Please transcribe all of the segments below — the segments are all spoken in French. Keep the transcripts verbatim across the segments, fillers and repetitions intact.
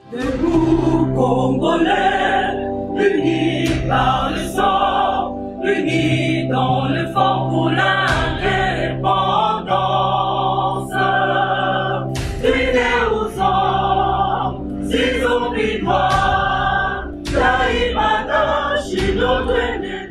Debout Congolais, unis par le sang, unis dans le fort pour l'indépendance. Unis aux hommes, si ont pris droit, Taïmata, Chino, Dwene.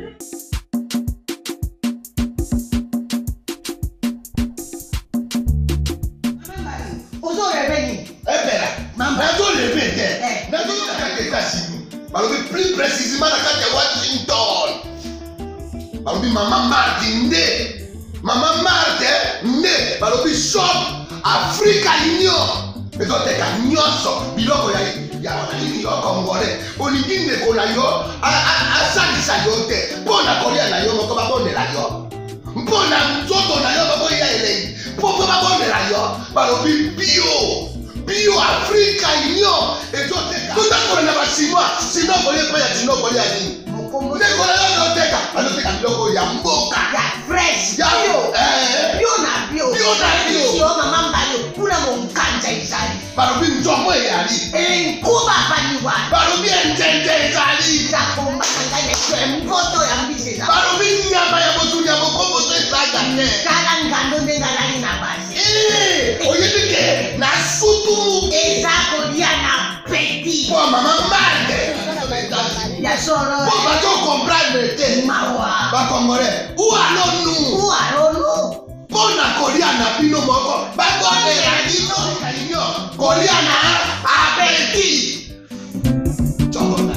Plus précisément dans la Washington. Maman Martin Maman Martin né. Shop Africa Union. Mais quand tu as nyonso, biloko ya ya wanani yo Congolais. Olingi ndeko na yo asalisa yo te. Mpona kolia na yo moko babondela yo. Mpona nzoto na yo moko ya elei. Mpo babondela yo. Balobi bio. Bio Africa Union. Et toi tout ça qu'on a pas chinois. Sinon on est pas chinois on est ani. Ndeko na yo teka. Ano teka biloko ya mboka. Ya fresh. Ya bio. Eh. Bio na bio. Bio na bio. Sio mama mbayo kuna monkanja izali. Balobi nzomo yali. Eh kuba baniwa. Balobi entende izali. Ta komba kanganya kwa mpoto ya mbisi za. Balobi nyama ya botu ya bokombo to isaga ne. Kala ngando ndenga lani na basi. Eh, oyedike na sutu. Eza kolia na petit. Pour maman Marde. Ya solo. Pour pas to comprendre te. Mawa. Ba Congolais. Où allons-nous? Où allons-nous? Pour na kolia na bino moko. Ba bonne la dino kanyo. Kolia na appétit. Chokona.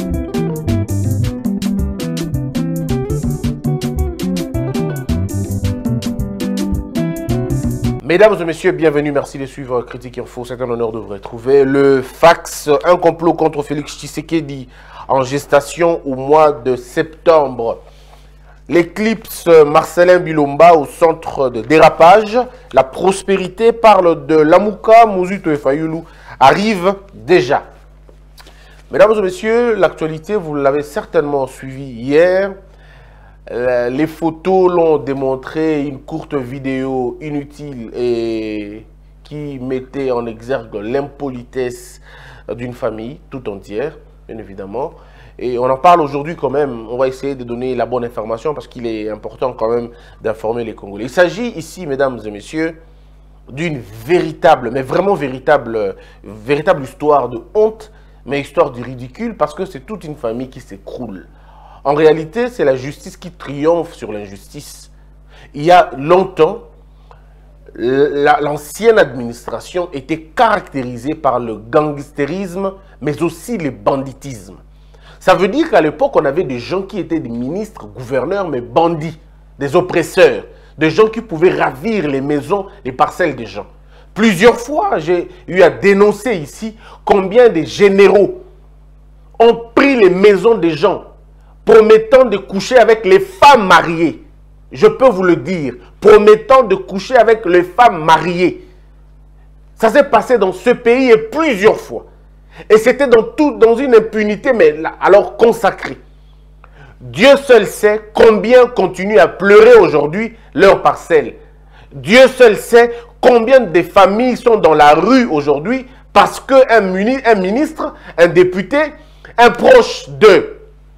Mesdames et messieurs, bienvenue, merci de suivre Critique Info, c'est un honneur de vous retrouver. Le fax, un complot contre Félix Tshisekedi en gestation au mois de septembre. L'éclipse Marcelin Bilomba au centre de dérapage. La prospérité parle de Lamuka Mouzito et Fayulu arrive déjà. Mesdames et messieurs, l'actualité, vous l'avez certainement suivi hier. Euh, les photos l'ont démontré, une courte vidéo inutile et qui mettait en exergue l'impolitesse d'une famille tout entière, bien évidemment. Et on en parle aujourd'hui quand même, on va essayer de donner la bonne information parce qu'il est important quand même d'informer les Congolais. Il s'agit ici, mesdames et messieurs, d'une véritable, mais vraiment véritable, véritable histoire de honte, mais histoire du ridicule parce que c'est toute une famille qui s'écroule. En réalité, c'est la justice qui triomphe sur l'injustice. Il y a longtemps, l'ancienne administration était caractérisée par le gangstérisme, mais aussi le banditisme. Ça veut dire qu'à l'époque, on avait des gens qui étaient des ministres, gouverneurs, mais bandits, des oppresseurs, des gens qui pouvaient ravir les maisons, les parcelles des gens. Plusieurs fois, j'ai eu à dénoncer ici combien de généraux ont pris les maisons des gens, promettant de coucher avec les femmes mariées. Je peux vous le dire, promettant de coucher avec les femmes mariées. Ça s'est passé dans ce pays et plusieurs fois. Et c'était dans, tout, dans une impunité, mais alors consacrée. Dieu seul sait combien continuent à pleurer aujourd'hui leurs parcelles. Dieu seul sait combien de familles sont dans la rue aujourd'hui parce qu'un ministre, un député, un proche d'eux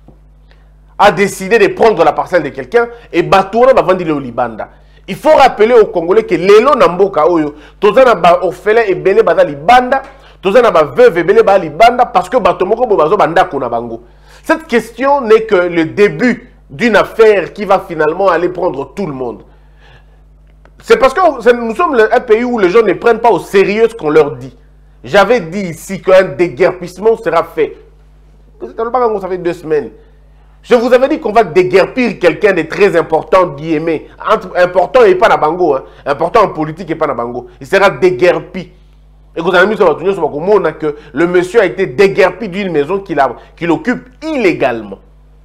a décidé de prendre la parcelle de quelqu'un et Batouna va vendre le Libanda. Il faut rappeler aux Congolais que Lelo Namboka Oyo, Tozana ba orphelin et Belé Bada Libanda, Tozana ba veuve et Belé Bada Libanda parce que Batomoko Bobazo Banda Konabango. Cette question n'est que le début d'une affaire qui va finalement aller prendre tout le monde. C'est parce que nous sommes un pays où les gens ne prennent pas au sérieux ce qu'on leur dit. J'avais dit ici qu'un déguerpissement sera fait. Ça fait deux semaines. Je vous avais dit qu'on va déguerpir quelqu'un de très important, guillemets. Important et pas na bango. Hein. Important en politique et pas na bango. Il sera déguerpi. Et vous avez mis sur votre que le monsieur a été déguerpi d'une maison qu'il qu'il occupe illégalement.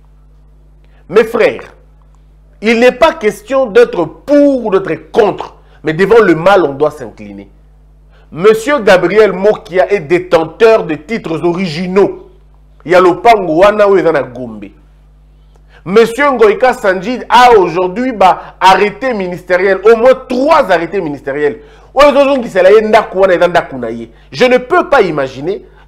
Mes frères, il n'est pas question d'être pour ou d'être contre. Mais devant le mal, on doit s'incliner. Monsieur Gabriel Mokia est détenteur de titres originaux. Il y a le Pangouana ou Ezana Gombe. Monsieur Ngoïka Sanjid a aujourd'hui bah, arrêté ministériel, au moins trois arrêtés ministériels. Je ne peux pas imaginer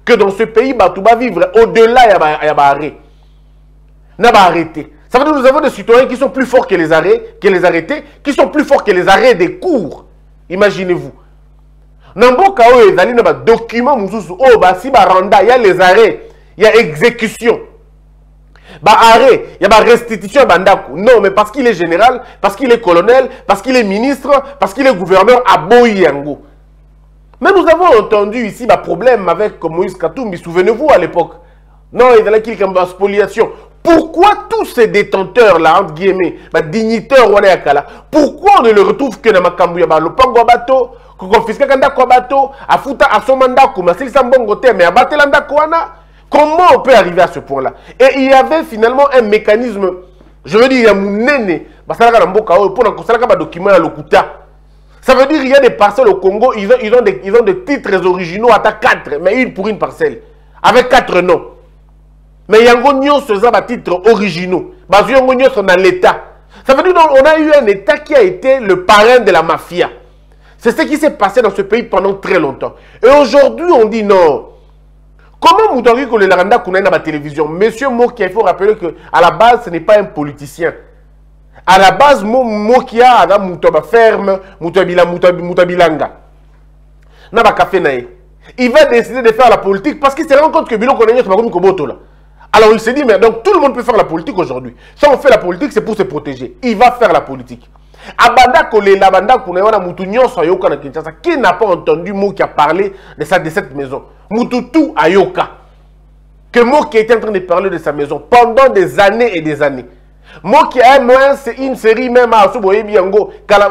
que dans ce pays, bah, tout va vivre. Au-delà, il y a arrêt. N'a pas arrêté. Ça veut dire que nous avons des citoyens qui sont plus forts que les arrêts, que les arrêtés, qui sont plus forts que les arrêts des cours. Imaginez-vous. Namboka o ezali na ba document mususu oh ba si ba randa, il y a les arrêts, il y a exécution. Ba arrêt, il y a ba restitution bandaku. Non, mais parce qu'il est général, parce qu'il est colonel, parce qu'il est ministre, parce qu'il est gouverneur à Boyango. Mais nous avons entendu ici ba problème avec Moïse Katumbi, souvenez-vous à l'époque. Non, il y a qui comme spoliation. Pourquoi tous ces détenteurs-là, entre guillemets, bah, dignitaires, pourquoi on ne le retrouve que dans ma cambouya, bah, le pango bateau, qu'on confisque kanda kwa bateau, à fouta à son mandat, comme à s'il s'embongo mais à battre l'anda kouana? Comment on peut arriver à ce point-là? Et il y avait finalement un mécanisme, je veux dire, il y a mon néné, bah, ça n'a pas pour ça n'a document à l'Okuta. Ça veut dire qu'il y a des parcelles au Congo, ils ont, ils ont, des, ils ont des titres originaux à quatre, mais une pour une parcelle, avec quatre noms. Mais il y a un titre originaux. Il y a dans l'État. Ça veut dire qu'on a eu un État qui a été le parrain de la mafia. C'est ce qui s'est passé dans ce pays pendant très longtemps. Et aujourd'hui, on dit non. Comment Moutari Kolelaranda qu'on a dans la télévision? Monsieur Mokia, il faut rappeler qu'à la base, ce n'est pas un politicien. À la base, Mokia a Moutaba ferme, Moutabilanga. N'a café naï. Il va décider de faire la politique parce qu'il se rend compte que Bilo Konenyo, c'est pas comme Koboto là. Alors il s'est dit, mais donc tout le monde peut faire la politique aujourd'hui. Si on fait la politique, c'est pour se protéger. Il va faire la politique. Abanda Kole, Labanda Kunewana, Moutounion, Soyoka, na Kinshasa, qui n'a pas entendu mot qui a parlé de, sa, de cette maison? Moutoutou Ayoka. Que mot qui était en train de parler de sa maison pendant des années et des années. Mot qui a moins, c'est une série même à Souboye Biango,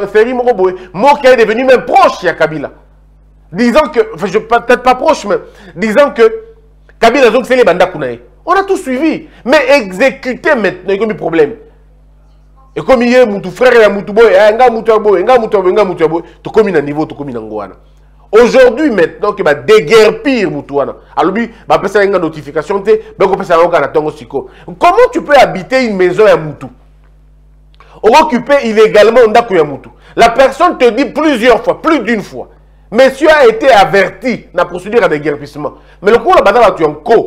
mot qui est devenu même proche à Kabila. Disant que, enfin, peut-être pas proche, mais disant que Kabila, donc c'est les Banda Kunae. On a tout suivi. Mais exécuter maintenant, il y a un problème. Et comme il y a mon frère et mon boy, un gars, mon boy, un gars, mon boy, un gars, mon boy, tu commis un niveau, tu commis un goana. Aujourd'hui, maintenant, que va déguerpir Moutouana. Alors, lui, va passer une notification, tu sais, ben, on peut savoir qu'on a ton siko. Comment tu peux habiter une maison à Moutou? Ou occuper illégalement un Moutou? La personne te dit plusieurs fois, plus d'une fois. Monsieur a été averti dans la procédure de déguerpissement. Mais le coup, là, tu as un co.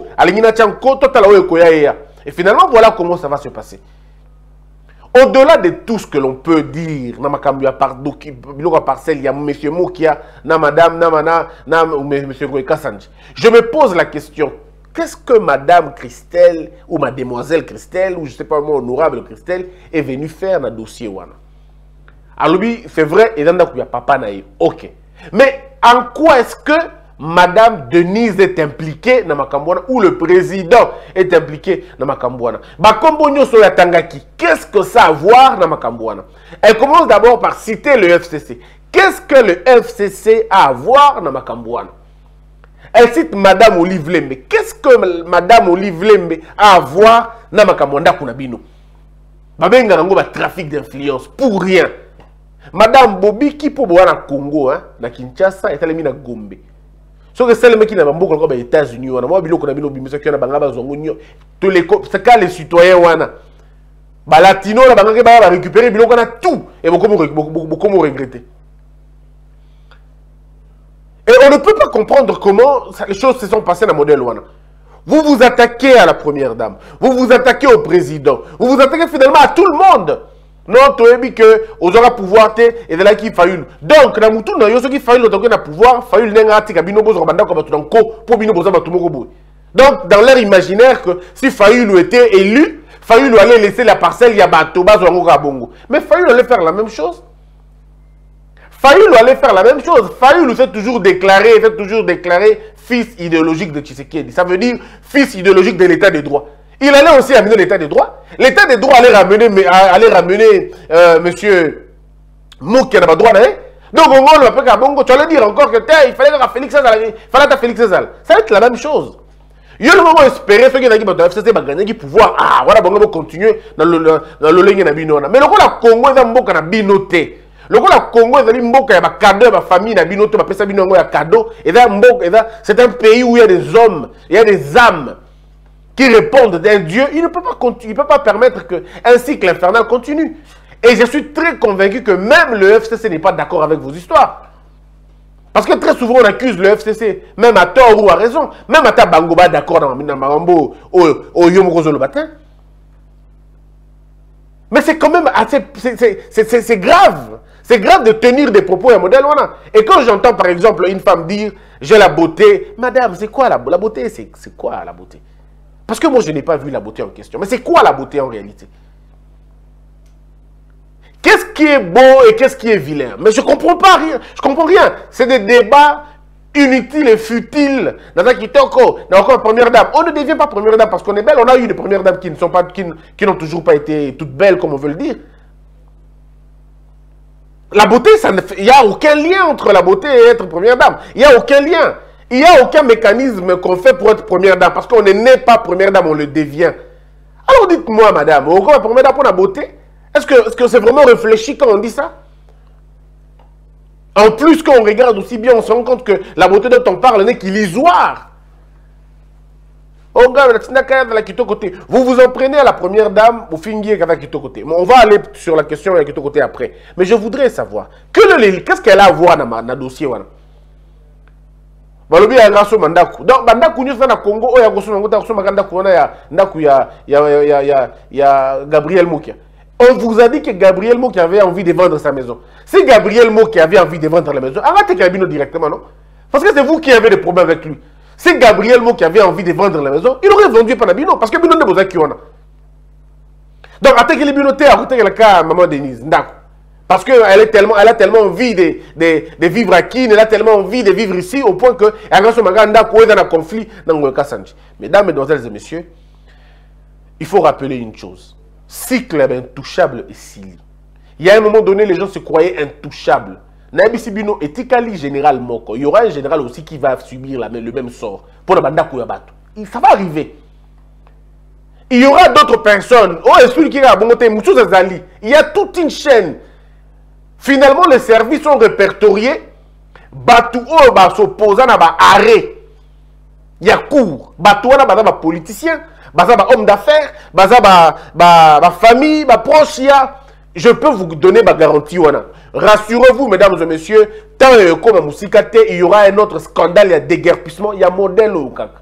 Et finalement, voilà comment ça va se passer. Au-delà de tout ce que l'on peut dire, dans ma parcelle, il y a M. Mokia, na Madame, na Mana, na M. Kassanji. Je me pose la question, qu'est-ce que Madame Christelle, ou Mademoiselle Christelle, ou je ne sais pas moi, Honorable Christelle, est venue faire dans le dossier Wana? Alors, c'est vrai, il y a papa naïf. Ok. Mais en quoi est-ce que Madame Denise est impliquée dans Makambouana ou le président est impliqué dans Makambouana? Qu'est-ce que ça a à voir dans Makambouana? Elle commence d'abord par citer le F C C. Qu'est-ce que le F C C a à voir dans Makambouana? Elle cite Madame Olive Lembe. Qu'est-ce que Madame Olive Lembe a à voir dans Makambouana Kunabino? Babenga nango ba trafic d'influence pour rien. Madame Bobi qui pour boire na Congo, hein, na Kinshasa, est allée na Gombe. Ce que c'est le mec qui n'a pas beaucoup aux États-Unis, on a moi bilo qu'on a bilo bimeso qui on a bangaba zongonyo. Tous les c'est quand les citoyens wana. Ba latino la bangaba va récupérer bilo qu'on a tout et beaucoup beaucoup beaucoup regretter. Et on ne peut pas comprendre comment les choses se sont passées dans le modèle wana. Vous vous attaquez à la première dame, vous vous attaquez au président, vous vous attaquez finalement à tout le monde. Non, tu as dit que vous aurez pouvoir et de là qui faillit. Donc, dans tout le monde qui faillit le pouvoir, faillit n'engati kabino bozo banda comme tout dans co pour bino bozo batu moko. Donc, dans leur imaginaire que si Fayoulou était élu, Fayoulou allait laisser la parcelle yabato bazo ngoka bongo. Mais Fayoulou allait faire la même chose. Fayoulou allait faire la même chose. Fayoulou s'est toujours déclaré, s'est toujours déclaré fils idéologique de Tshisekedi. Ça veut dire fils idéologique de l'état de droit. Il allait aussi amener l'état de droit. L'état de droit allait ramener, allait ramener euh, monsieur Mouk qui n'a pas droit. Donc, on va pas bongo. Tu allais dire encore que il fallait que Félix César, il fallait que Félix César. Ça va être la même chose. Il y a le moment espéré ceux qui ont dit que F C C va gagner du pouvoir. Ah, voilà, bon, on va continuer dans le dans le ligne de Binona. Mais le Congo est un Mboka na binoté. Le Congo est un Mboka, il y a cadeau, il y a famille, il y a binoté, il y a Binongo, il y a cadeau. Et c'est un pays où il y a des hommes, il y a des âmes qui répondent d'un Dieu. Il ne peut pas, il peut pas permettre qu'un cycle infernal continue. Et je suis très convaincu que même le F C C n'est pas d'accord avec vos histoires. Parce que très souvent, on accuse le F C C, même à tort ou à raison. Même à ta Bangoba, d'accord, dans Marambo, au Yomrozo le matin. Mais c'est quand même assez... C'est grave. C'est grave de tenir des propos à modèle. Et quand j'entends, par exemple, une femme dire « J'ai la beauté », madame, c'est quoi la, la beauté? C'est quoi la beauté? Parce que moi, je n'ai pas vu la beauté en question. Mais c'est quoi la beauté en réalité? Qu'est-ce qui est beau et qu'est-ce qui est vilain? Mais je ne comprends pas rien. Je comprends rien. C'est des débats inutiles et futiles. Dans un kitoko, dans encore première dame. On ne devient pas première dame parce qu'on est belle. On a eu des premières dames qui ne sont pas, qui, qui n'ont toujours pas été toutes belles, comme on veut le dire. La beauté, il n'y a aucun lien entre la beauté et être première dame. Il n'y a aucun lien. Il n'y a aucun mécanisme qu'on fait pour être première dame. Parce qu'on n'est pas première dame, on le devient. Alors dites-moi, madame, on va première dame pour la beauté? Est-ce que c'est -ce c'est vraiment réfléchi quand on dit ça? En plus, quand on regarde aussi bien, on se rend compte que la beauté dont on parle n'est qu'illusoire. Oh, gars, vous vous en prenez à la première dame, au fingier côté. On va aller sur la question de la côté après. Mais je voudrais savoir, qu'est-ce qu'elle a à voir dans le dossier? Balobi ya ngaso mandaku. Donc bandaku nyo na Congo oya goso ngota goso maganda kuona ya ndaku ya ya ya ya ya Gabriel Mokia. On vous a dit que Gabriel Mokia avait envie de vendre sa maison. Si Gabriel Mokia avait envie de vendre la maison, arrêtez Kabino directement, non? Parce que c'est vous qui avez des problèmes avec lui. Si Gabriel Mokia avait envie de vendre la maison, il aurait vendu par la Bino parce que Bino ne besoin qui on a. Donc attends que les Bino t'es à côté de la cas maman Denise ndaku. Parce qu'elle est tellement, elle a tellement envie de, de, de vivre à Kin, elle a tellement envie de vivre ici, au point que elle a son maganda dans un conflit dans le Kassanji. Mesdames, Mesdemoiselles et Messieurs, il faut rappeler une chose. Cycle intouchable et Sili. Il y a un moment donné, les gens se croyaient intouchables. Nabi Sibino ethically général Moko. Il y aura un général aussi qui va subir la, le même sort. Pour la banda Kouyabatu. Ça va arriver. Il y aura d'autres personnes. Oh, esprit qui a bonté, il y a toute une chaîne. Finalement, les services sont répertoriés. Batou o ba s'opposant à ba arrêt. Il y a cours. Batou na ba ba politicien, ba ba homme d'affaires, ba ba ba ba famille, ba proche ya. Je peux vous donner ma garantie wana. Rassurez-vous, mesdames et messieurs, tant comme Moussikate, il y aura un autre scandale, il y a déguerpissement, il y a modèle au kaka.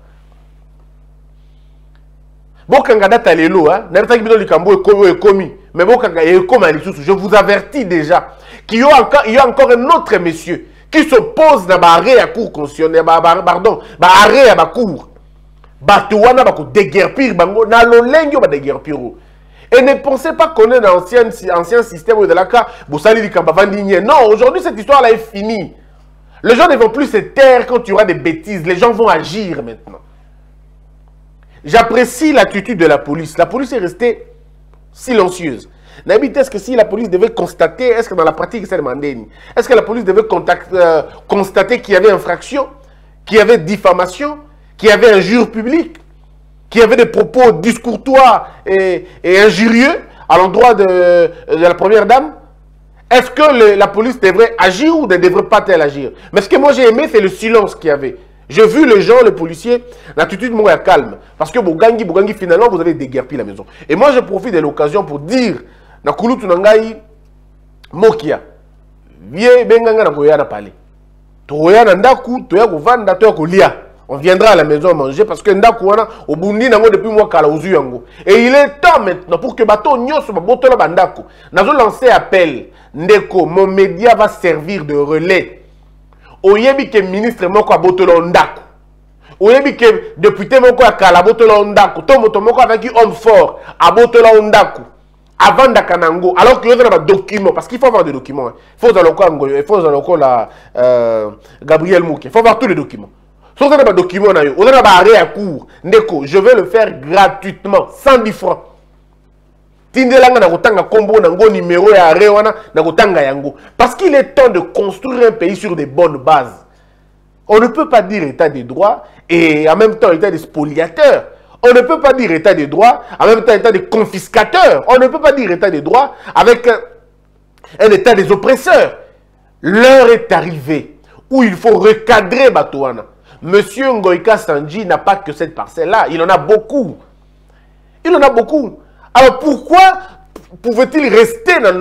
Bon, quand on a talelo, hein, est commis. Mais bon, quand je vous avertis déjà qu'il y a encore, il y a encore un autre monsieur qui se pose dans l'arrêt à cour constitutionnel, pardon, l'arrêt à la cour. Batouana va déguerpir, bango, na l'olengyo va déguerpir. Et ne pensez pas qu'on est dans l'ancien ancien système de la cas, Boussali Kambavandi. Non, aujourd'hui cette histoire-là est finie. Les gens ne vont plus se taire quand il y aura des bêtises. Les gens vont agir maintenant. J'apprécie l'attitude de la police. La police est restée silencieuse. N'habite, est-ce que si la police devait constater, est-ce que dans la pratique c'est demandé, est-ce que la police devait contact, euh, constater qu'il y avait infraction, qu'il y avait diffamation, qu'il y avait injure publique, qu'il y avait des propos discourtois et, et injurieux à l'endroit de, de la première dame? Est-ce que le, la police devrait agir ou ne devrait pas elle agir? Mais ce que moi j'ai aimé, c'est le silence qu'il y avait. J'ai vu les gens, les policiers, l'attitude moins calme. Parce que Bogangi, Bogangi, finalement, vous avez déguerpi la maison. Et moi, je profite de l'occasion pour dire, Nakulu Tunangai, Mokia, Vie Benganga Nakoya na Palais. Toya Nandaku, Toya Kovanda, Toya Kolia. On viendra à la maison manger parce que Ndaku wana, au Bundi Nango depuis moi Kalaouzu Yango. Et il est temps maintenant pour que Bato Nyos Babotola Bandaku. Nazo lancé appel. Ndeko, mon média va servir de relais. Oyebi ke ministre moko abotolo ndako. Oyebi ke député moko akala abotolo ndako. Tomoto moko avec homme fort abotolo ndako. Avant d'akanango. Alors qu'il y a des documents. Parce qu'il faut avoir des documents. Il faut avoir la euh, Gabriel Mouké. Il faut avoir tous les documents. Si vous avez des documents, vous avez un arrêt à court. Ndeko, je vais le faire gratuitement. cent dix francs. Parce qu'il est temps de construire un pays sur des bonnes bases. On ne peut pas dire état de droit et en même temps état de spoliateur. On ne peut pas dire état de droit en même temps état de confiscateur. On ne peut pas dire état de droit avec un, un état des oppresseurs. L'heure est arrivée où il faut recadrer Batouana. Monsieur Ngoïka Sandji n'a pas que cette parcelle-là. Il en a beaucoup. Il en a beaucoup. Alors pourquoi pouvait-il rester dans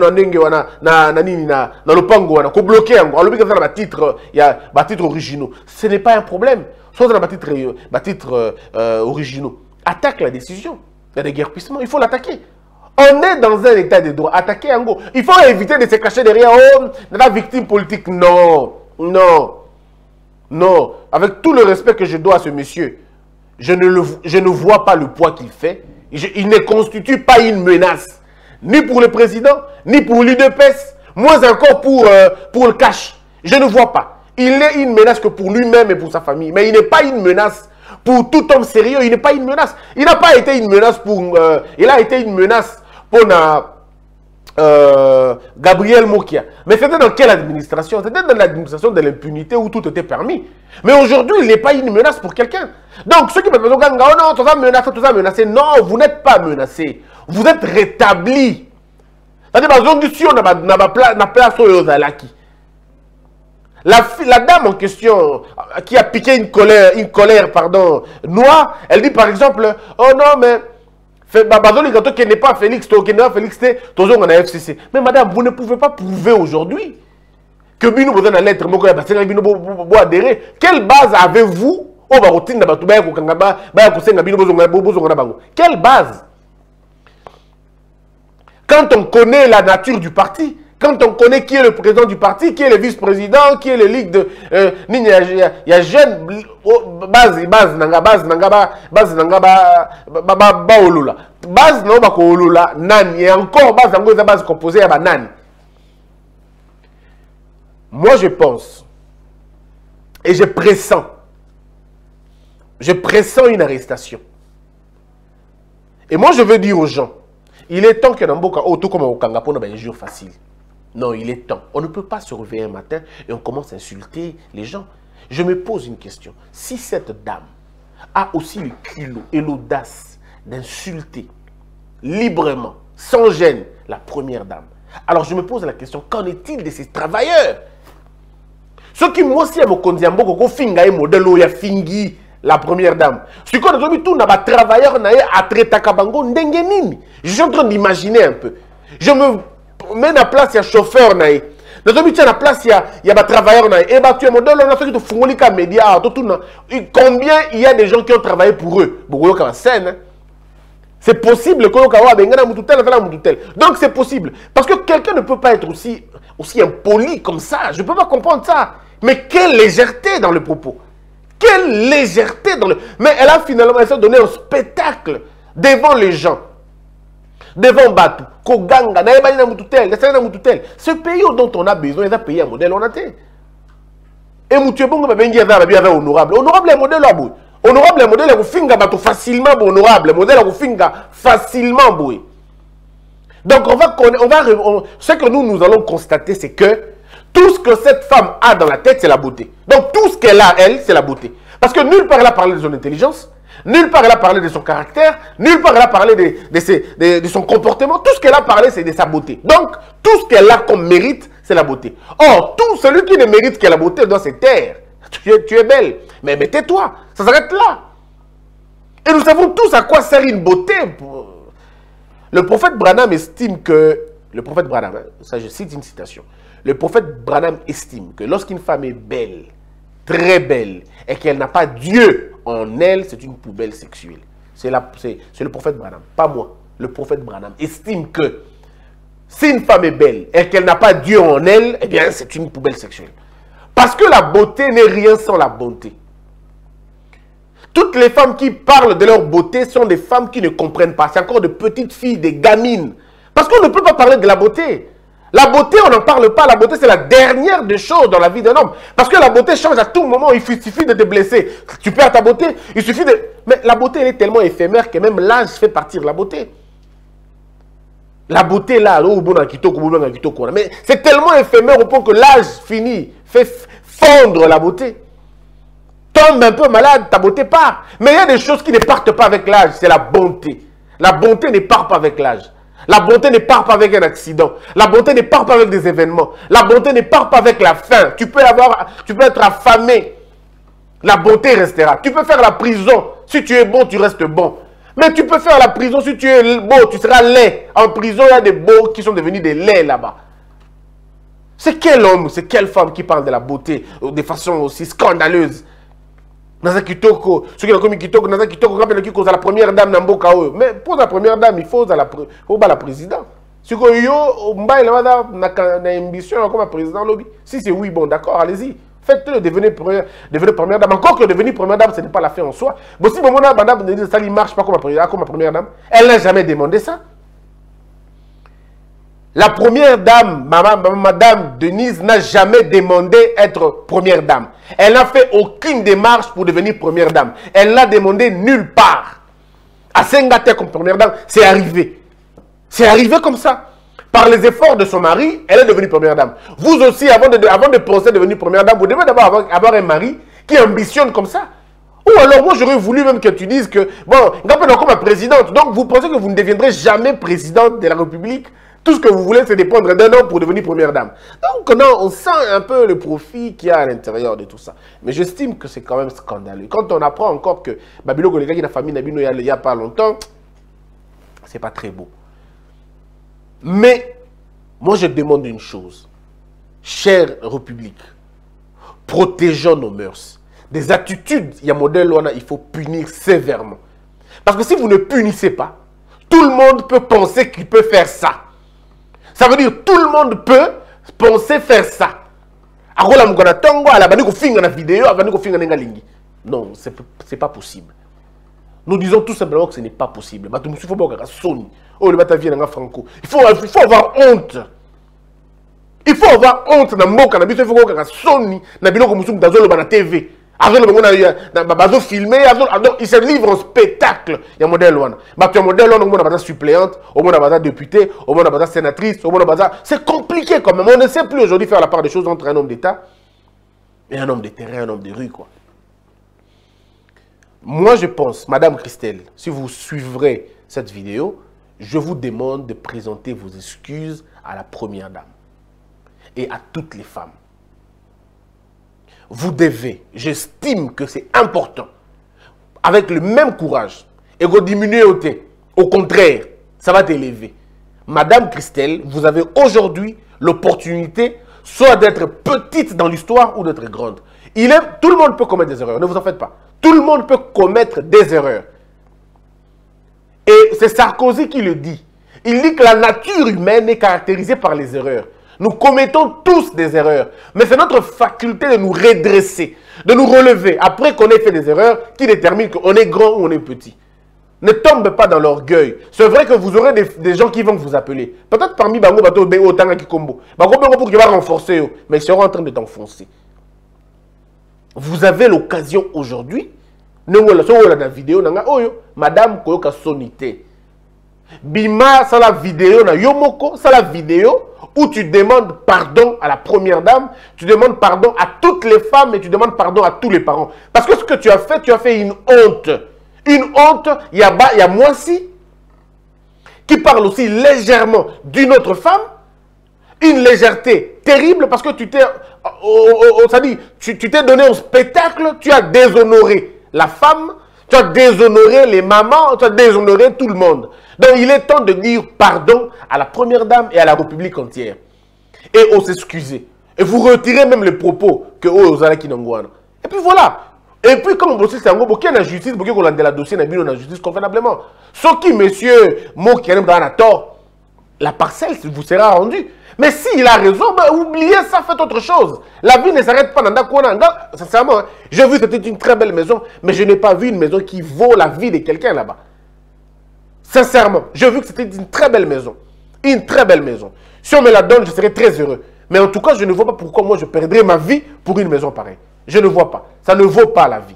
le pango, ko bloquer en le dans titre, il y a des titres originaux. Ce n'est pas un problème. Soit dans les titres, titres euh, originaux. Attaque la décision. Il y a des guerpissements, il faut l'attaquer. On est dans un état de droit. Attaquer en gros. Il faut éviter de se cacher derrière oh, la victime politique. Non, non, non. Avec tout le respect que je dois à ce monsieur, je ne, le, je ne vois pas le poids qu'il fait. Je, il ne constitue pas une menace. Ni pour le président, ni pour l'U D P S, moins encore pour, euh, pour le cash. Je ne vois pas. Il n'est une menace que pour lui-même et pour sa famille. Mais il n'est pas une menace pour tout homme sérieux. Il n'est pas une menace. Il n'a pas été une menace pour... Euh, il a été une menace pour na, euh, Gabriel Mokia. Mais c'était dans quelle administration? C'était dans l'administration de l'impunité où tout était permis. Mais aujourd'hui, il n'est pas une menace pour quelqu'un. Donc, ceux qui me disent, oh non, tout ça menacé, tout ça menacé. Non, vous n'êtes pas menacé. Vous êtes rétabli. C'est-à-dire, si on n'a pas place aux Zalaki. La, la dame en question, qui a piqué une colère, une colère pardon, noire, elle dit par exemple, oh non, mais qui n'est pas Félix, qui n'est pas Félix, toujours on a F C C. Mais madame, vous ne pouvez pas prouver aujourd'hui que Bino vous donne la lettre, quelle base avez-vous? Quelle base? Quand on connaît la nature du parti, quand on connaît qui est le président du parti, qui est le vice-président, qui est le ligue de... Il y a jeune... Base, base, nanga, base, nanga, base, nanga, ba olula. Base, non, ba olula, nani. Et encore, base, nanga, base composée à nani. Moi, je pense, et je pressens, je pressens une arrestation. Et moi, je veux dire aux gens, il est temps que Namboka, oh, tout comme au Kangapo, n'a un jour facile. Non, il est temps. On ne peut pas se réveiller un matin et on commence à insulter les gens. Je me pose une question. Si cette dame a aussi le culot et l'audace d'insulter librement, sans gêne, la première dame, alors je me pose la question, qu'en est-il de ces travailleurs? Ceux qui, moi aussi, à mon kondiambo, koko finga et modèle ya fingi la première dame. Ce qu'on a dit, tout n'a pas travailleur à traiter kabango ndengenini. Je suis en train d'imaginer un peu. Je me mets à place, il y a chauffeur naï. Dans un métier à la place, il y a, il y a des travailleurs naï. Et bah tu es modèle, on a fait que tu foulis comme média, tout tout. Combien il y a des gens qui ont travaillé pour eux? Beaucoup de scène. C'est possible que donc c'est possible. Parce que quelqu'un ne peut pas être aussi, aussi impoli comme ça. Je ne peux pas comprendre ça. Mais quelle légèreté dans le propos. Quelle légèreté dans le... Mais elle a finalement essayé de donner un spectacle devant les gens. Devant Batou. Koganga, ce pays dont on a besoin, c'est un pays à modèle, on a été. Et Moutou Bongo m'a bien honorable. Honorable est modèle à bout. Honorable modèle, vous finga facilement honorable. Modèle, vous finga facilement boué. Donc, on va, on va, on, ce que nous, nous allons constater, c'est que tout ce que cette femme a dans la tête, c'est la beauté. Donc, tout ce qu'elle a, elle, c'est la beauté. Parce que nulle part elle a parlé de son intelligence, nulle part elle a parlé de son caractère, nulle part elle a parlé de, de, ses, de, de son comportement. Tout ce qu'elle a parlé, c'est de sa beauté. Donc, tout ce qu'elle a comme mérite, c'est la beauté. Or, tout celui qui ne mérite que la beauté doit se taire. Tu es, tu es belle. Mais, mais tais-toi. Ça s'arrête là. Et nous savons tous à quoi sert une beauté. Le prophète Branham estime que... Le prophète Branham, hein, ça je cite une citation. Le prophète Branham estime que lorsqu'une femme est belle, très belle, et qu'elle n'a pas Dieu en elle, c'est une poubelle sexuelle. C'est le prophète Branham, pas moi. Le prophète Branham estime que si une femme est belle et qu'elle n'a pas Dieu en elle, eh bien c'est une poubelle sexuelle. Parce que la beauté n'est rien sans la bonté. Toutes les femmes qui parlent de leur beauté sont des femmes qui ne comprennent pas. C'est encore de petites filles, des gamines. Parce qu'on ne peut pas parler de la beauté. La beauté, on n'en parle pas. La beauté, c'est la dernière des choses dans la vie d'un homme. Parce que la beauté change à tout moment. Il suffit de te blesser. Tu perds ta beauté. Il suffit de... Mais la beauté, elle est tellement éphémère que même l'âge fait partir de la beauté. La beauté, là, mais c'est tellement éphémère au point que l'âge finit, fait fondre la beauté. Tombe un peu malade, ta beauté part. Mais il y a des choses qui ne partent pas avec l'âge, c'est la bonté. La bonté ne part pas avec l'âge. La bonté ne part pas avec un accident. La bonté ne part pas avec des événements. La bonté ne part pas avec la faim. Tu peux, avoir, tu peux être affamé. La bonté restera. Tu peux faire la prison. Si tu es bon, tu restes bon. Mais tu peux faire la prison si tu es beau, tu seras laid. En prison, il y a des beaux qui sont devenus des laids là-bas. C'est quel homme, c'est quelle femme qui parle de la beauté de façon aussi scandaleuse? Naza Kitoko, ceux qui ont commis Kitoko, Naza Kitoko, quand il cause la première dame Namboka. Mais pour la première dame, il faut la, faut la présidente. Si vous avez une ambition comme président lobby, si c'est oui, bon, d'accord, allez-y. Faites-le, devenez première, devenez première dame. Encore que devenir première dame, ce n'est pas la fin en soi. Mais si mon madame ne dit ça ne marche pas comme ma, comme ma première dame, elle n'a jamais demandé ça. La première dame, madame, madame Denise, n'a jamais demandé être première dame. Elle n'a fait aucune démarche pour devenir première dame. Elle l'a demandé nulle part. À Sengate comme première dame, c'est arrivé. C'est arrivé comme ça. Par les efforts de son mari, elle est devenue première dame. Vous aussi, avant de, avant de penser à devenir première dame, vous devez d'abord avoir, avoir un mari qui ambitionne comme ça. Ou alors, moi, j'aurais voulu même que tu dises que, bon, comme ma présidente, donc vous pensez que vous ne deviendrez jamais présidente de la République. Tout ce que vous voulez, c'est dépendre d'un homme pour devenir première dame. Donc, non, on sent un peu le profit qu'il y a à l'intérieur de tout ça. Mais j'estime que c'est quand même scandaleux. Quand on apprend encore que Babilo Golega, qui a la famille Nabino il n'y a pas longtemps, c'est pas très beau. Mais, moi, je demande une chose. Chère République, protégeons nos mœurs. Des attitudes, il y a modèle, il faut punir sévèrement. Parce que si vous ne punissez pas, tout le monde peut penser qu'il peut faire ça. Ça veut dire tout le monde peut penser faire ça. Non, ce n'est pas possible. Nous disons tout simplement que ce n'est pas possible. Il faut il faut avoir honte. Il faut avoir honte. Il faut filmer, il se livre en spectacle. Il y a un modèle. Il y a un modèle, on a suppléante, on a député, on a sénatrice, c'est compliqué quand même. On ne sait plus aujourd'hui faire la part des choses entre un homme d'État et un homme de terrain, un homme de rue, quoi. Moi, je pense, Madame Christelle, si vous suivrez cette vidéo, je vous demande de présenter vos excuses à la première dame et à toutes les femmes. Vous devez, j'estime que c'est important, avec le même courage, et vous diminuez au thé. Au contraire, ça va t'élever. Madame Christelle, vous avez aujourd'hui l'opportunité soit d'être petite dans l'histoire ou d'être grande. Il est, tout le monde peut commettre des erreurs, ne vous en faites pas. Tout le monde peut commettre des erreurs. Et c'est Sarkozy qui le dit. Il dit que la nature humaine est caractérisée par les erreurs. Nous commettons tous des erreurs. Mais c'est notre faculté de nous redresser, de nous relever, après qu'on ait fait des erreurs, qui détermine qu'on est grand ou on est petit. Ne tombez pas dans l'orgueil. C'est vrai que vous aurez des, des gens qui vont vous appeler. Peut-être parmi Bango Bato Béo Tanga Kikombo. Bango Bango pour qu'il va renforcer, mais ils seront en train de t'enfoncer. Vous avez l'occasion aujourd'hui, la vidéo, Madame Koyoka Sonité. Bima, c'est la vidéo, Yomoko, c'est la vidéo où tu demandes pardon à la première dame, tu demandes pardon à toutes les femmes et tu demandes pardon à tous les parents. Parce que ce que tu as fait, tu as fait une honte. Une honte, il y a, il y a Moissi qui parle aussi légèrement d'une autre femme. Une légèreté terrible parce que tu t'es tu t'es donné un spectacle, tu as déshonoré la femme, tu as déshonoré les mamans, tu as déshonoré tout le monde. Donc il est temps de dire pardon à la première dame et à la République entière. Et on s'excuser. Et vous retirez même les propos que vous avez qui n'engouanent. Et puis voilà. Et puis comme vous savez, il y a la justice, il y a la dossier, il y a la justice convenablement. Sauf qui, monsieur, mot qui est dans la tort, la parcelle vous sera rendue. Mais s'il a raison, ben, oubliez ça, faites autre chose. La vie ne s'arrête pas dans Dakouana. Sincèrement, hein, j'ai vu que c'était une très belle maison, mais je n'ai pas vu une maison qui vaut la vie de quelqu'un là-bas. Sincèrement, j'ai vu que c'était une très belle maison. Une très belle maison. Si on me la donne, je serai très heureux. Mais en tout cas, je ne vois pas pourquoi moi je perdrais ma vie pour une maison pareille. Je ne vois pas. Ça ne vaut pas la vie.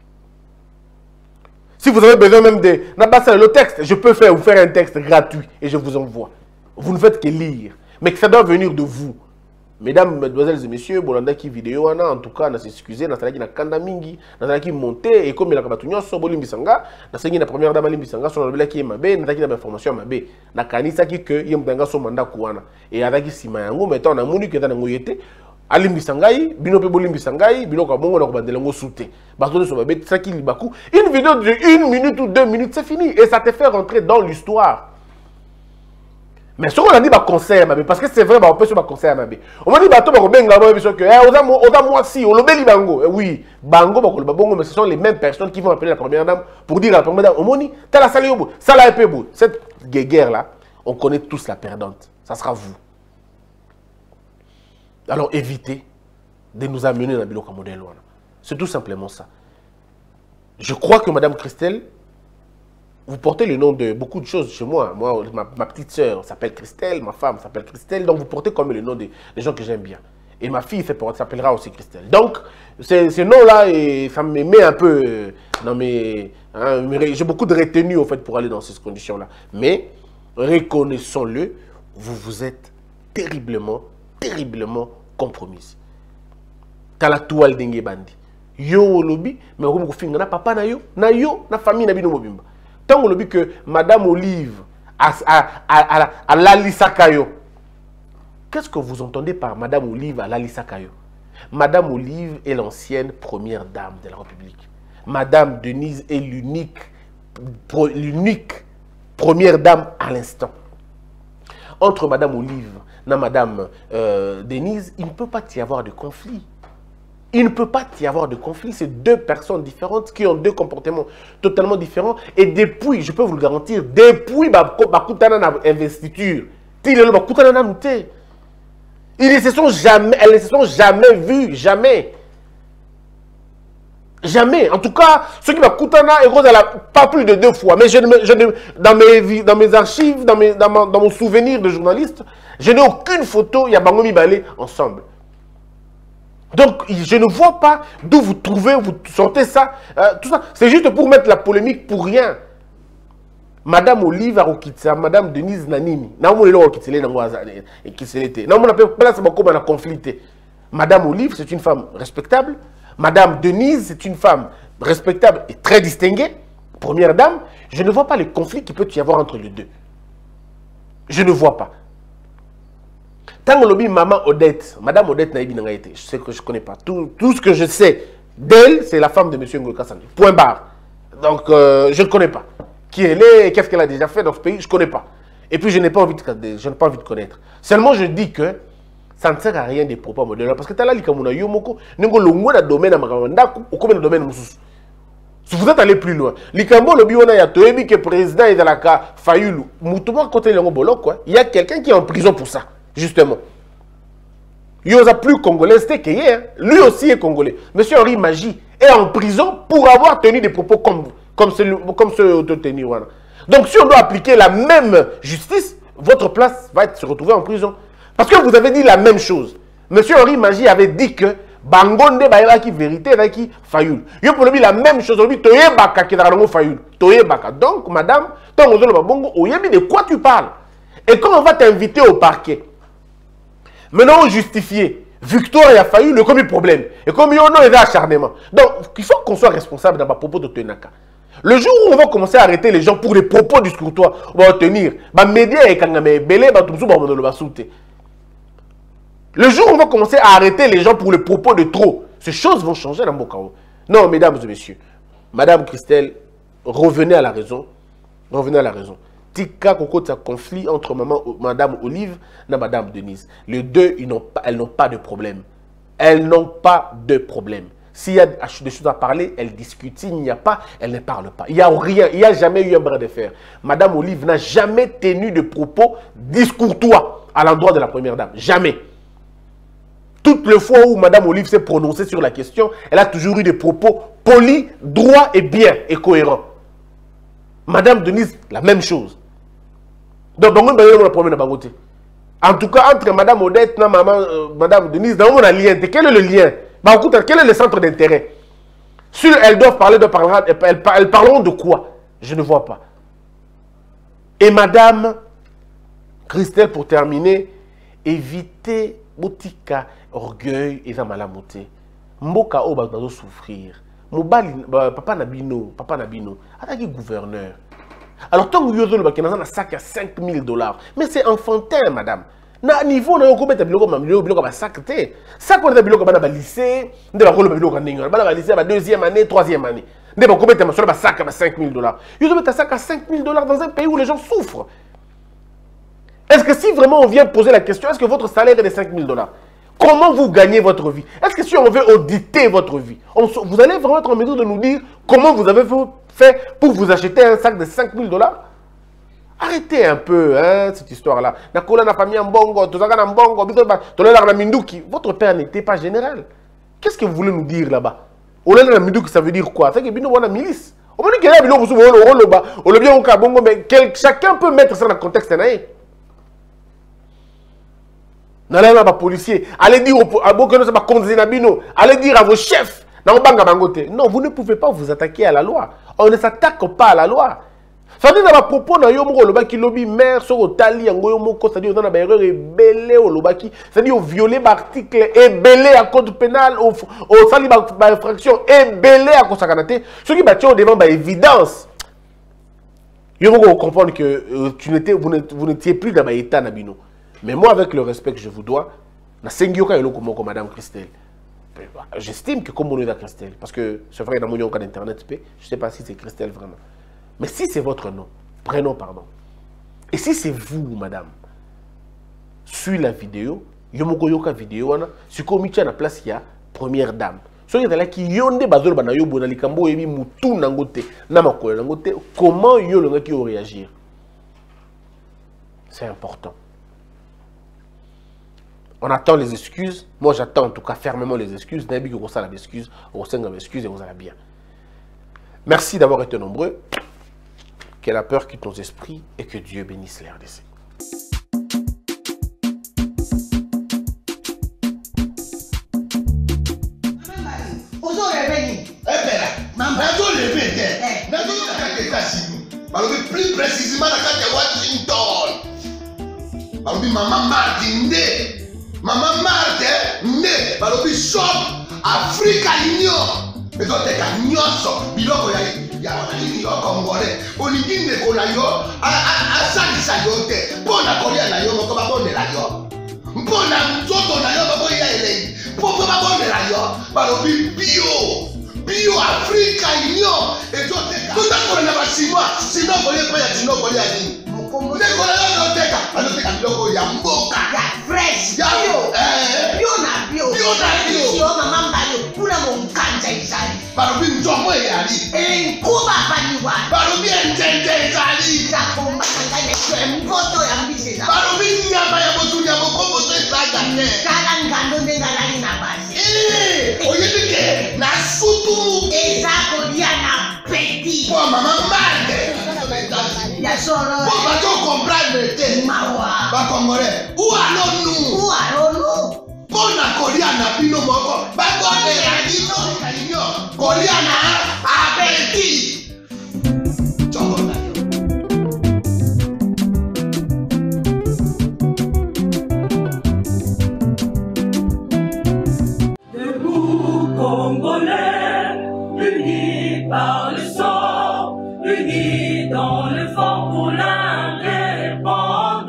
Si vous avez besoin même de... le texte, je peux faire, vous faire un texte gratuit et je vous envoie. Vous ne faites que lire. Mais que ça doit venir de vous. Mesdames, mesdemoiselles et messieurs, Bolanda qui vidéo, en tout cas, on s'excuse, on a kanda mingi, on a monté, et comme il a kabatunyo, so bolimbisanga, on a la première dame limbisanga, son obéla qui est mabé, on a la information mabé, on a kanisa qui que yem danga so manda kouana, et avec sima yango, mais on a moulu que dans ngoyete, alimbi sangai bino pe bolimbi sangai bino ka bongo na ko bandela ngo souté bato so babet saki libaku une vidéo de une minute ou deux minutes c'est fini et ça te fait rentrer dans l'histoire. Mais ce qu'on a dit ba concert parce que c'est vrai ba on peut sur ba concert mabe on m'a dit bato ba ko benga ba biso que eh oza oza moi si on lobeli bango oui bango ba ko ba bongo mais ce sont les mêmes personnes qui vont appeler la première dame pour dire à la première dame omoni tala sala yobo sala epé bo cette guerre là on connaît tous la perdante ça sera vous. Alors évitez de nous amener dans le bilan modèle. C'est tout simplement ça. Je crois que Madame Christelle, vous portez le nom de beaucoup de choses chez moi. Moi, ma, ma petite sœur s'appelle Christelle, ma femme s'appelle Christelle, donc vous portez comme le nom des, des gens que j'aime bien. Et ma fille s'appellera aussi Christelle. Donc, ces, ces noms-là, ça me met un peu dans mes... Hein, j'ai beaucoup de retenue, au fait, pour aller dans ces conditions-là. Mais, reconnaissons-le, vous vous êtes terriblement terriblement compromise. T'as la toile d'Enge Bandi. Yo lobby, mais on finga na papa na yo, na yo, na famille na bino mobimba. Tant on lobby que Madame Olive a a a a, a Lalissa Kayo. Qu'est-ce que vous entendez par Madame Olive à Lalissa Kayo? Madame Olive est l'ancienne première dame de la République. Madame Denise est l'unique l'unique première dame à l'instant. Entre Madame Olive et Madame euh, Denise, il ne peut pas y avoir de conflit. Il ne peut pas y avoir de conflit. C'est deux personnes différentes qui ont deux comportements totalement différents. Et depuis, je peux vous le garantir, depuis Bakutana investiture, ils ne se sont jamais, elles ne se sont jamais vues, jamais. Jamais. En tout cas, ceux qui Bakutana, pas plus de deux fois. Mais je ne, je ne, dans, mes, dans mes archives, dans, mes, dans, ma, dans mon souvenir de journaliste, je n'ai aucune photo, il y a Bangomi Balé ensemble. Donc, je ne vois pas d'où vous trouvez, vous sortez ça. Euh, tout ça, c'est juste pour mettre la polémique pour rien. Madame Olive Arokitsa, Madame Denise Nanini. Madame Olive, c'est une femme respectable. Madame Denise, c'est une femme respectable et très distinguée. Première dame. Je ne vois pas le conflit qu'il peut y avoir entre les deux. Je ne vois pas. Tant que lobby maman Odette, Madame Odette Naïbi Nangaïté, je sais que je ne connais pas. Tout, tout ce que je sais d'elle, c'est la femme de M. Ngoïka Sandé. Point barre. Donc, euh, je ne connais pas. Qui elle est, qu'est-ce qu'elle a déjà fait dans ce pays, je ne connais pas. Et puis, je n'ai pas envie de, je n'ai pas envie de connaître. Seulement, je dis que ça ne sert à rien des propos modèles. Parce que tu as là, l'Ikamuna Yomoko, Nengo Longo, le domaine à Magamanda, ou comme le domaine Moussous. Si vous êtes allé plus loin, l'Ikambo, le Biona, il y a Toebi, qui est président, et dans la cas, Fayoulou, Moutouma, côté Lengo Bolok, quoi. Il y a quelqu'un qui est en prison pour ça. Justement. Il n'y a plus congolais, c'était qu'il est. Hein. Lui aussi est congolais. Monsieur Henri Magie est en prison pour avoir tenu des propos comme, comme ceux comme ceux de tenir. Voilà. Donc si on doit appliquer la même justice, votre place va être, se retrouver en prison. Parce que vous avez dit la même chose. Monsieur Henri Magie avait dit que Bangonde ba qui vérité ba qui Fayoul. Yo pour lui la même chose, lui toye baka qui dans Fayoul. Toye baka. Donc madame, tant on ba bongo, oyebi de quoi tu parles? Et quand on va t'inviter au parquet, maintenant, on justifie. Victoire a failli le premier problème. Et comme il y a un acharnement. Donc, il faut qu'on soit responsable dans ma propos de Tenaka. Le jour où on va commencer à arrêter les gens pour les propos discourtois, on va tenir. Le jour où on va commencer à arrêter les gens pour les propos de trop, ces choses vont changer dans mon cas. Non, mesdames et messieurs, Madame Christelle, revenez à la raison. Revenez à la raison. Tika Koko, un conflit entre maman, Madame Olive et Madame Denise. Les deux, ils n'ont pas, elles n'ont pas de problème. Elles n'ont pas de problème. S'il y a des choses à parler, elles discutent. S'il n'y a pas, elles ne parlent pas. Il n'y a rien, il n'y a jamais eu un bras de fer. Madame Olive n'a jamais tenu de propos discourtois à l'endroit de la première dame. Jamais. Toutes les fois où Madame Olive s'est prononcée sur la question, elle a toujours eu des propos polis, droits et bien et cohérents. Madame Denise, la même chose. Donc, en tout cas, entre Madame Odette et maman, euh, Madame Denise, dans un lien. Quel est le lien? Quel est le centre d'intérêt? Si elles doivent parler, de parler elles, elles, elles parleront de quoi? Je ne vois pas. Et Madame Christelle, pour terminer, évitez Boutika, orgueil et Zamalamoté. Mboka o bazo souffrir. Mobali, papa Nabino, papa Nabino, attaqué gouverneur. Alors, tant que vous avez un sac à cinq mille dollars, mais c'est enfantin, madame. na niveau na yoko beta biloko mamilo biloko ba sakte ça ko na biloko bana ba lycée nde ba ko lo biloko ndinga bana ba lycée ba deuxième année troisième année nde ba ko beta masolo ba sac ba cinq mille dollars yo beta sac à cinq mille dollars dans un pays où les gens souffrent. Est-ce que si vraiment on vient poser la question, est-ce que votre salaire est de cinq mille dollars, comment vous gagnez votre vie? Est-ce que si on veut auditer votre vie, on, vous allez vraiment être en mesure de nous dire comment vous avez fait pour vous acheter un sac de cinq mille dollars? Arrêtez un peu hein, cette histoire-là. Votre père n'était pas général. Qu'est-ce que vous voulez nous dire là-bas? Ça veut dire quoi? Ça veut dire que la milice. Chacun peut mettre ça dans le contexte. N'allez pas policier, allez dire allez dire à vos chefs. Non, vous ne pouvez pas vous attaquer à la loi. On ne s'attaque pas à la loi. Ça veut dire que propos na yomo lobaki lobby maire sur otali ngoyo moko, c'est-à-dire on a ba erreur ébélé au lobaki, c'est-à-dire violer l'article ébélé à code pénal au au sali ba infraction ébélé à cause sakanate. Ce qui battu devant ba évidence. Yo moko comprendre que euh, tu n'étais vous n'étiez plus dans ba état nabino. Mais moi, avec le respect que je vous dois, Madame Christelle, j'estime que comme on est à Christelle, parce que c'est vrai, dans mon nom d'internet, je ne sais pas si c'est Christelle vraiment. Mais si c'est votre nom, prénom, pardon, et si c'est vous, madame, sur la vidéo, Yomoko Yoka vidéo, si comme il y a place, il y a première dame. So il y a là qui yonde bazol banayo bonalikambo ebi mutu nangote, namakole nangote, comment yo le qui réagir? C'est important. On attend les excuses. Moi, j'attends en tout cas fermement les excuses. N'ayez que ça, les excuses, on s'en excuses et vous allez bien. Merci d'avoir été nombreux. Que la peur quitte nos esprits et que Dieu bénisse les R D C. Plus précisément dans Washington. Maman Martin né, Maman Martin né, balobi shop Africa Union. Mais donc t'es qu'à nyonso, biloko ya ya ni yo congolais. Olingi ne kola yo, a a a sali sayote. Pona kolia na yo moko ba bonde la yo. Mpona nzoto na yo ba boya ele. Poko ba bonde la yo, balobi bio. Bio Africa Union. Et donc t'es qu'à. Tout ça pour na ba chinois, sinon kolia pa ya chinois kolia ni. Fresh, bio, bio na bio, bio na bio, bio mama mbayo, kuna munganja izali. Barobi njomo yali. Eh, kuba baniwa. Barobi entende izali. Takomba kangane kwe mpoto ya mbise za. Barobi nyama ya botu nyama kombo to isaga ne. Kala ngando ndenga lali na basi. Eh, oyedike na sutu. Ezako dia na petit. Kwa mama mande. Ya soro. Pour pas qu'on comprenne te. Mawa. Ba congolais. Où allons-nous? Où allons-nous? Pour na kolia na bino moko. Ba bonne la dino kalinyo. Kolia na abeti. Choko na yo. Debout Congolais, unis par le sang, unis dans le fort pour l'indépendance.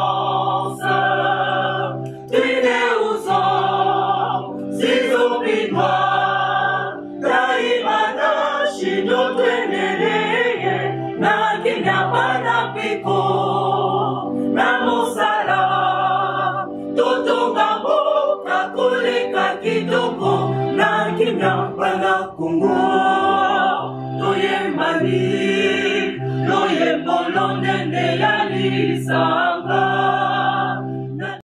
Unis aux hommes, si obinois, Taïmana, Chino, Tenere, Nakinya, Panapiko, Namosala, Totongambo, Kakoleka, Kitoko, Nakinya, Panakungo, Toyembali. Loye bolonde ne ya lisa.